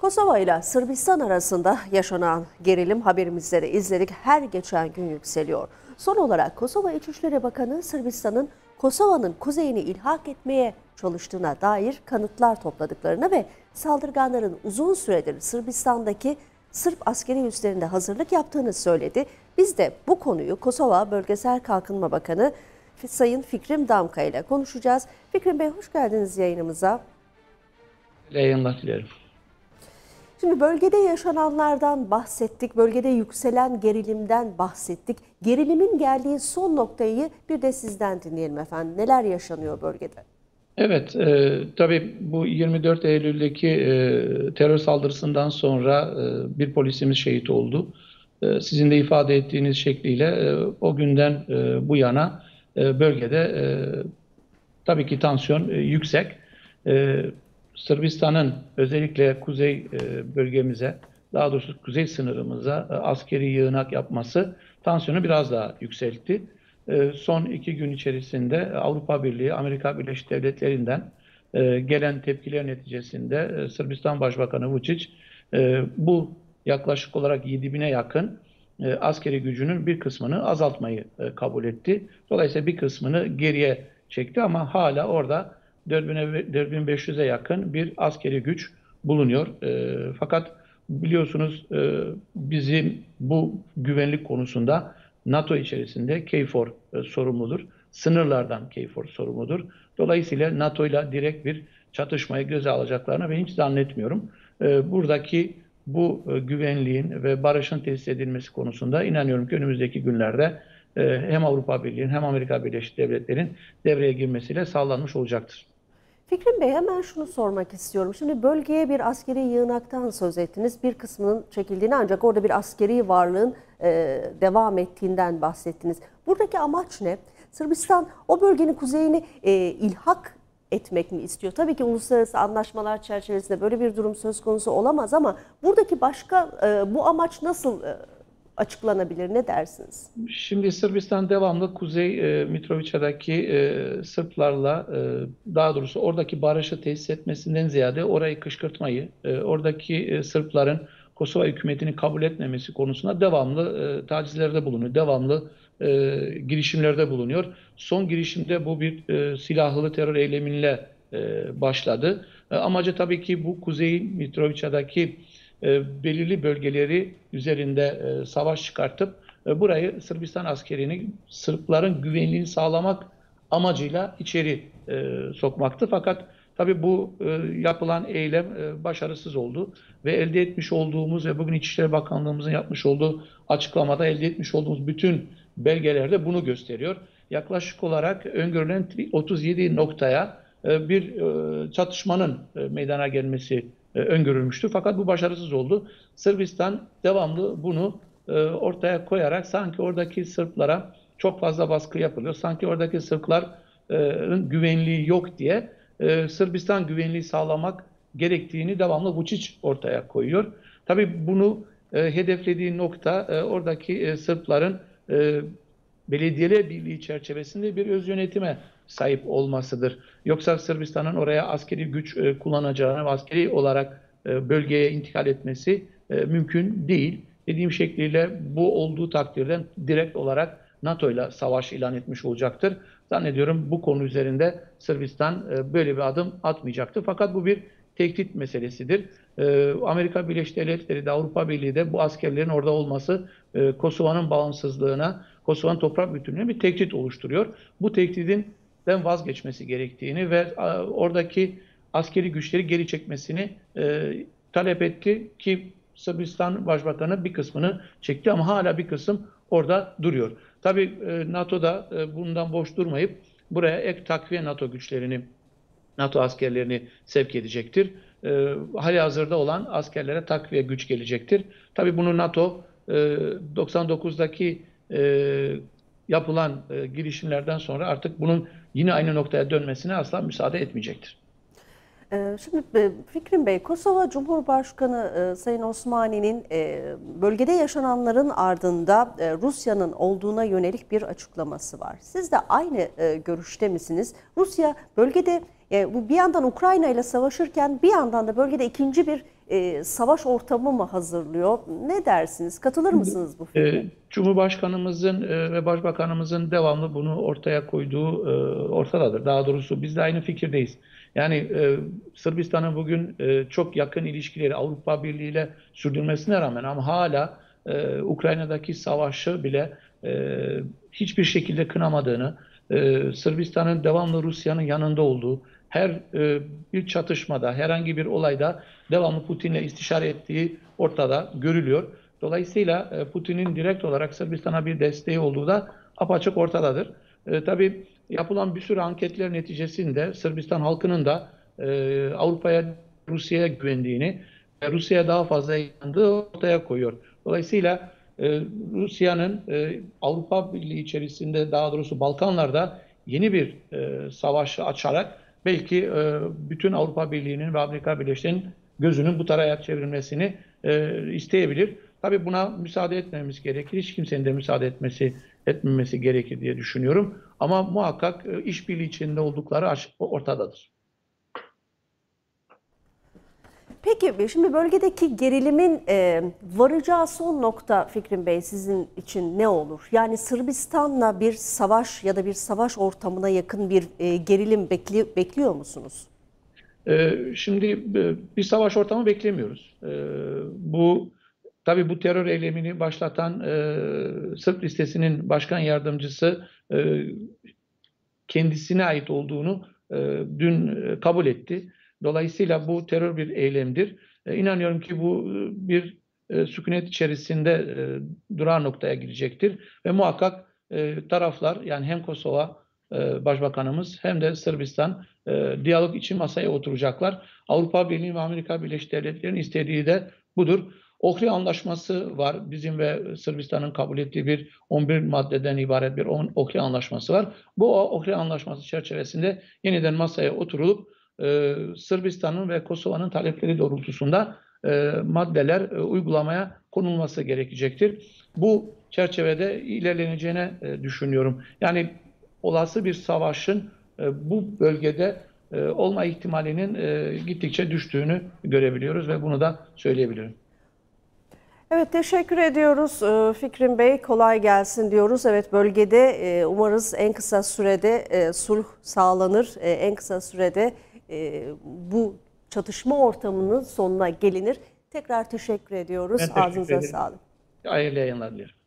Kosova ile Sırbistan arasında yaşanan gerilim haberimizde de izledik. Her geçen gün yükseliyor. Son olarak Kosova İçişleri Bakanı Sırbistan'ın Kosova'nın kuzeyini ilhak etmeye çalıştığına dair kanıtlar topladıklarını ve saldırganların uzun süredir Sırbistan'daki Sırp askeri üslerinde hazırlık yaptığını söyledi. Biz de bu konuyu Kosova Bölgesel Kalkınma Bakanı Sayın Fikrim Damka ile konuşacağız. Fikrim Bey, hoş geldiniz yayınımıza. Yayınlar dilerim. Şimdi bölgede yaşananlardan bahsettik, bölgede yükselen gerilimden bahsettik. Gerilimin geldiği son noktayı bir de sizden dinleyelim efendim. Neler yaşanıyor bölgede? Evet, tabii bu 24 Eylül'deki terör saldırısından sonra bir polisimiz şehit oldu. Sizin de ifade ettiğiniz şekliyle o günden bu yana bölgede tabii ki tansiyon yüksek. Sırbistan'ın özellikle kuzey bölgemize, daha doğrusu kuzey sınırımıza askeri yığınak yapması tansiyonu biraz daha yükseltti. Son 2 gün içerisinde Avrupa Birliği, Amerika Birleşik Devletleri'nden gelen tepkiler neticesinde Sırbistan Başbakanı Vučić bu yaklaşık olarak 7.000'e yakın askeri gücünün bir kısmını azaltmayı kabul etti. Dolayısıyla bir kısmını geriye çekti ama hala orada 4500'e yakın bir askeri güç bulunuyor. Fakat biliyorsunuz bizim bu güvenlik konusunda NATO içerisinde KFOR sorumludur. Sınırlardan KFOR sorumludur. Dolayısıyla NATO ile direkt bir çatışmayı göze alacaklarını ben hiç zannetmiyorum. Buradaki bu güvenliğin ve barışın tesis edilmesi konusunda inanıyorum ki önümüzdeki günlerde hem Avrupa Birliği'nin hem Amerika Birleşik Devletleri'nin devreye girmesiyle sağlanmış olacaktır. Fikrim Bey, hemen şunu sormak istiyorum. Şimdi bölgeye bir askeri yığınaktan söz ettiniz. Bir kısmının çekildiğini, ancak orada bir askeri varlığın devam ettiğinden bahsettiniz. Buradaki amaç ne? Sırbistan o bölgenin kuzeyini ilhak etmek mi istiyor? Tabii ki uluslararası anlaşmalar çerçevesinde böyle bir durum söz konusu olamaz ama buradaki başka bu amaç nasıl açıklanabilir? Ne dersiniz? Şimdi Sırbistan devamlı Kuzey Mitrovica'daki Sırplarla daha doğrusu oradaki barışı tesis etmesinden ziyade orayı kışkırtmayı, oradaki Sırpların Kosova hükümetini kabul etmemesi konusunda devamlı tacizlerde bulunuyor. Devamlı girişimlerde bulunuyor. Son girişimde bu bir silahlı terör eylemiyle başladı. Amacı tabii ki bu Kuzey Mitrovica'daki belirli bölgeleri üzerinde savaş çıkartıp burayı Sırbistan askerini Sırpların güvenliğini sağlamak amacıyla içeri sokmaktı. Fakat tabii bu yapılan eylem başarısız oldu ve elde etmiş olduğumuz ve bugün İçişleri Bakanlığımızın yapmış olduğu açıklamada elde etmiş olduğumuz bütün belgelerde bunu gösteriyor. Yaklaşık olarak öngörülen 37 noktaya bir çatışmanın meydana gelmesi öngörülmüştü. Fakat bu başarısız oldu. Sırbistan devamlı bunu ortaya koyarak sanki oradaki Sırplara çok fazla baskı yapılıyor. Sanki oradaki Sırpların güvenliği yok diye Sırbistan güvenliği sağlamak gerektiğini devamlı Vučić ortaya koyuyor. Tabii bunu hedeflediği nokta oradaki Sırpların belediyeler birliği çerçevesinde bir öz yönetime sahip olmasıdır. Yoksa Sırbistan'ın oraya askeri güç kullanacağını ve askeri olarak bölgeye intikal etmesi mümkün değil. Dediğim şekliyle bu olduğu takdirde direkt olarak NATO ile savaş ilan etmiş olacaktır. Zannediyorum bu konu üzerinde Sırbistan böyle bir adım atmayacaktır. Fakat bu bir tehdit meselesidir. Amerika Birleşik Devletleri de Avrupa Birliği de bu askerlerin orada olması Kosova'nın bağımsızlığına, Kosova'nın toprak bütünlüğüne bir tehdit oluşturuyor. Bu tehdidinden vazgeçmesi gerektiğini ve oradaki askeri güçleri geri çekmesini talep etti ki Sırbistan Başbakanı bir kısmını çekti ama hala bir kısım orada duruyor. Tabii NATO da bundan boş durmayıp buraya ek takviye NATO güçlerini, NATO askerlerini sevk edecektir. Halihazırda olan askerlere takviye güç gelecektir. Tabii bunu NATO 99'daki yapılan girişimlerden sonra artık bunun yine aynı noktaya dönmesine asla müsaade etmeyecektir. Şimdi Fikrim Bey, Kosova Cumhurbaşkanı Sayın Osmani'nin bölgede yaşananların ardında Rusya'nın olduğuna yönelik bir açıklaması var. Siz de aynı görüşte misiniz? Rusya bölgede bu bir yandan Ukrayna ile savaşırken bir yandan da bölgede ikinci bir savaş ortamı mı hazırlıyor? Ne dersiniz? Katılır mısınız bu fikre? Cumhurbaşkanımızın ve Başbakanımızın devamlı bunu ortaya koyduğu ortadadır. Daha doğrusu biz de aynı fikirdeyiz. Yani Sırbistan'ın bugün çok yakın ilişkileri Avrupa Birliği ile sürdürmesine rağmen ama hala Ukrayna'daki savaşı bile hiçbir şekilde kınamadığını, Sırbistan'ın devamlı Rusya'nın yanında olduğu, her bir çatışmada, herhangi bir olayda devamlı Putin'le istişare ettiği ortada görülüyor. Dolayısıyla Putin'in direkt olarak Sırbistan'a bir desteği olduğu da apaçık ortadadır. Tabii yapılan bir sürü anketler neticesinde Sırbistan halkının da Avrupa'ya, Rusya'ya güvendiğini, Rusya'ya daha fazla inandığı ortaya koyuyor. Dolayısıyla Rusya'nın Avrupa Birliği içerisinde, daha doğrusu Balkanlarda yeni bir savaşı açarak belki bütün Avrupa Birliği'nin ve Amerika Birleşik Devletleri'nin gözünün bu tarafa çevrilmesini isteyebilir. Tabii buna müsaade etmemiz gerekir. Hiç kimsenin de müsaade etmemesi gerekir diye düşünüyorum. Ama muhakkak işbirliği içinde oldukları ortadadır. Peki şimdi bölgedeki gerilimin varacağı son nokta Fikrim Bey sizin için ne olur? Yani Sırbistan'la bir savaş ya da bir savaş ortamına yakın bir gerilim bekliyor musunuz? Şimdi bir savaş ortamı beklemiyoruz. Tabii bu terör eylemini başlatan Sırp listesinin başkan yardımcısı kendisine ait olduğunu dün kabul etti. Dolayısıyla bu terör bir eylemdir. İnanıyorum ki bu bir sükunet içerisinde durar noktaya gidecektir ve muhakkak taraflar yani hem Kosova Başbakanımız hem de Sırbistan diyalog için masaya oturacaklar. Avrupa Birliği ve Amerika Birleşik Devletleri'nin istediği de budur. Ohri Anlaşması var. Bizim ve Sırbistan'ın kabul ettiği bir 11 maddeden ibaret bir Ohri Anlaşması var. Bu Ohri Anlaşması çerçevesinde yeniden masaya oturulup Sırbistan'ın ve Kosova'nın talepleri doğrultusunda maddeler uygulamaya konulması gerekecektir. Bu çerçevede ilerleneceğine düşünüyorum. Yani olası bir savaşın bu bölgede olma ihtimalinin gittikçe düştüğünü görebiliyoruz ve bunu da söyleyebilirim. Evet, teşekkür ediyoruz Fikrim Bey. Kolay gelsin diyoruz. Evet, bölgede umarız en kısa sürede sulh sağlanır. En kısa sürede bu çatışma ortamının sonuna gelinir. Tekrar teşekkür ediyoruz. Ben teşekkür Ağzınıza ederim. sağlık. Hayırlı yayınlar dilerim.